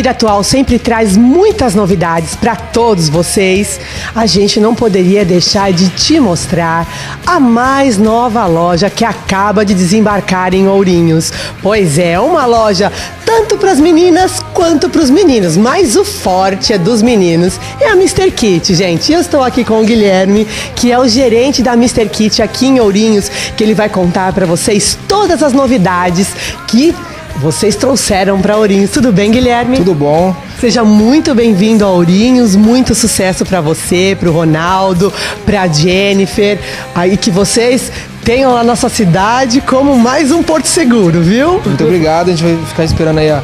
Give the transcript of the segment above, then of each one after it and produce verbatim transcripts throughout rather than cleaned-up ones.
Feira Atual sempre traz muitas novidades para todos vocês. A gente não poderia deixar de te mostrar a mais nova loja que acaba de desembarcar em Ourinhos. Pois é, uma loja tanto para as meninas quanto para os meninos, mas o forte é dos meninos. É a mister Kit, gente. Eu estou aqui com o Guilherme, que é o gerente da mister Kit aqui em Ourinhos, que ele vai contar para vocês todas as novidades que vocês trouxeram para Ourinhos. Tudo bem, Guilherme? Tudo bom. Seja muito bem-vindo a Ourinhos, muito sucesso para você, para o Ronaldo, para a Jennifer, aí que vocês tenham a nossa cidade como mais um porto seguro, viu? Muito obrigado, a gente vai ficar esperando aí. A,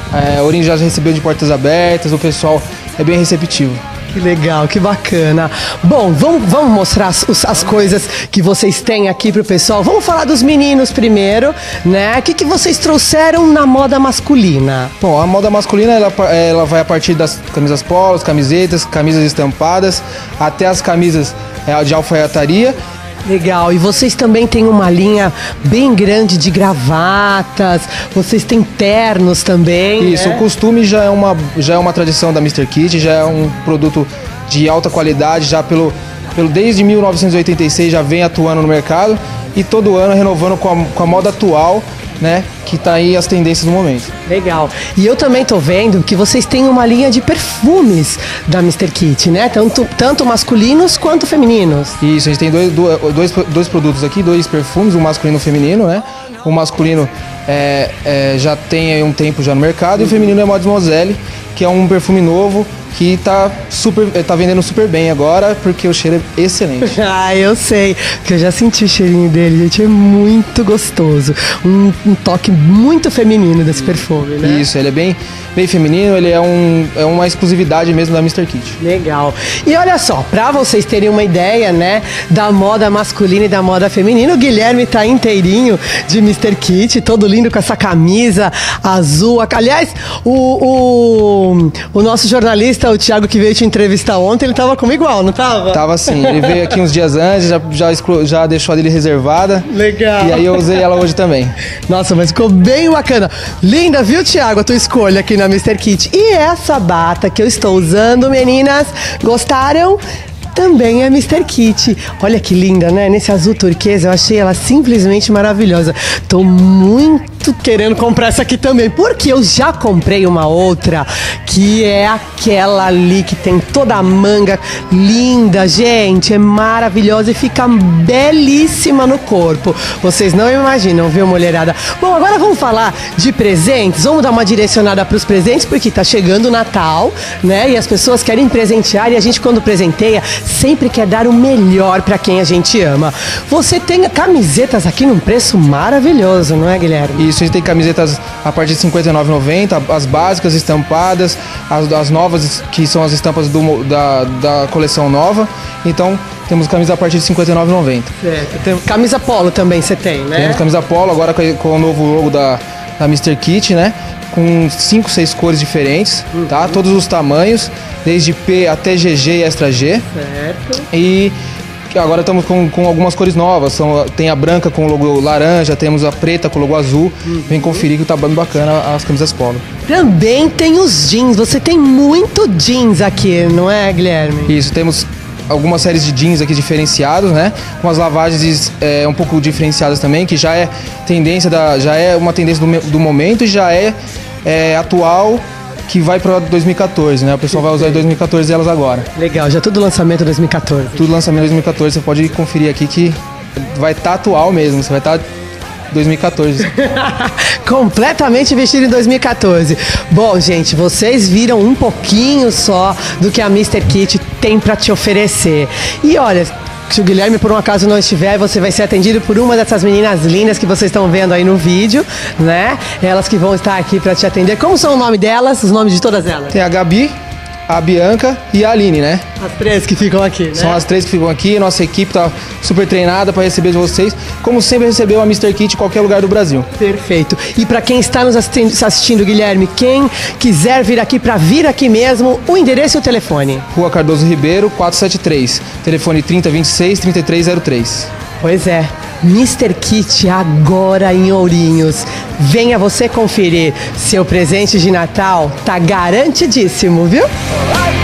a Ourinhos já recebeu de portas abertas, o pessoal é bem receptivo. Que legal, que bacana. Bom, vamos, vamos mostrar as, as coisas que vocês têm aqui pro pessoal. Vamos falar dos meninos primeiro, né? O que, que vocês trouxeram na moda masculina? Bom, a moda masculina, ela, ela vai a partir das camisas polos, camisetas, camisas estampadas, até as camisas é, de alfaiataria. Legal, e vocês também têm uma linha bem grande de gravatas, vocês têm ternos também. Isso, né? O costume já é, uma, já é uma tradição da mister Kit, já é um produto de alta qualidade, já pelo, pelo desde mil novecentos e oitenta e seis já vem atuando no mercado e todo ano renovando com a, com a moda atual, né, que tá aí as tendências do momento. Legal. E eu também tô vendo que vocês têm uma linha de perfumes da mister Kit, né? Tanto, tanto masculinos quanto femininos. Isso, a gente tem dois, dois, dois produtos aqui, dois perfumes, um masculino e um feminino, né? O masculino é, é, já tem aí um tempo já no mercado, uhum. E o feminino é o Mademoiselle, que é um perfume novo que tá, super, tá vendendo super bem agora, porque o cheiro é excelente. Ah, eu sei, porque eu já senti o cheirinho dele, gente, é muito gostoso. Um, um toque muito feminino desse perfume, né? Isso, ele é bem, bem feminino, ele é, um, é uma exclusividade mesmo da mister Kit. Legal. E olha só, pra vocês terem uma ideia, né, da moda masculina e da moda feminina, o Guilherme tá inteirinho de mister Kit, todo lindo com essa camisa azul. Aliás, o, o, o nosso jornalista, o Thiago, que veio te entrevistar ontem, ele tava como igual, não tava? Tava sim, ele veio aqui uns dias antes, já, já, exclu, já deixou a dele reservada. Legal. E aí eu usei ela hoje também. Nossa, mas ficou bem bacana. Linda, viu, Thiago, a tua escolha aqui na mister Kit. E essa bata que eu estou usando, meninas, gostaram? Também é mister Kit. Olha que linda, né? Nesse azul turquesa, eu achei ela simplesmente maravilhosa. Tô muito querendo comprar essa aqui também, porque eu já comprei uma outra, que é aquela ali que tem toda a manga linda, gente. É maravilhosa e fica belíssima no corpo. Vocês não imaginam, viu, mulherada? Bom, agora vamos falar de presentes. Vamos dar uma direcionada pros presentes, porque tá chegando o Natal, né? E as pessoas querem presentear, e a gente, quando presenteia, sempre quer dar o melhor para quem a gente ama. Você tem camisetas aqui num preço maravilhoso, não é, Guilherme? Isso, a gente tem camisetas a partir de cinquenta e nove reais e noventa centavos, as básicas estampadas, as, as novas, que são as estampas do, da, da coleção nova. Então, temos camisa a partir de cinquenta e nove reais e noventa centavos. Certo. Tem camisa polo também você tem, né? Temos camisa polo, agora com, com o novo logo da, da mister Kit, né? Com cinco, seis cores diferentes, uhum. Tá? Todos os tamanhos, desde P até G G e Extra G. Certo. E agora estamos com, com algumas cores novas. São, tem a branca com o logo laranja, temos a preta com o logo azul. Uhum. Vem conferir que tá bem bacana as camisas polo. Também tem os jeans. Você tem muito jeans aqui, não é, Guilherme? Isso, temos algumas séries de jeans aqui diferenciados, né? Com as lavagens é, um pouco diferenciadas também, que já é tendência da, já é uma tendência do, do momento e já é, é atual, que vai para dois mil e quatorze, né? O pessoal vai usar em dois mil e quatorze elas agora. Legal, já tudo lançamento dois mil e quatorze. Tudo lançamento dois mil e quatorze, você pode conferir aqui que vai estar tá atual mesmo, você vai estar tá dois mil e quatorze. Completamente vestido em dois mil e quatorze. Bom, gente, vocês viram um pouquinho só do que a mister Kit tem para te oferecer. E olha, se o Guilherme por um acaso não estiver, você vai ser atendido por uma dessas meninas lindas que vocês estão vendo aí no vídeo, né? Elas que vão estar aqui para te atender. Como são o nome delas? Os nomes de todas elas? Tem a Gabi, a Bianca e a Aline, né? As três que ficam aqui, né? São as três que ficam aqui, nossa equipe tá super treinada para receber de vocês, como sempre recebeu a mister Kit em qualquer lugar do Brasil. Perfeito. E para quem está nos assistindo, assistindo, Guilherme, quem quiser vir aqui para vir aqui mesmo, o endereço e o telefone? Rua Cardoso Ribeiro, quatrocentos e setenta e três, telefone trinta, vinte e seis, trinta e três zero três. Pois é. mister Kit agora em Ourinhos. Venha você conferir. Seu presente de Natal tá garantidíssimo, viu?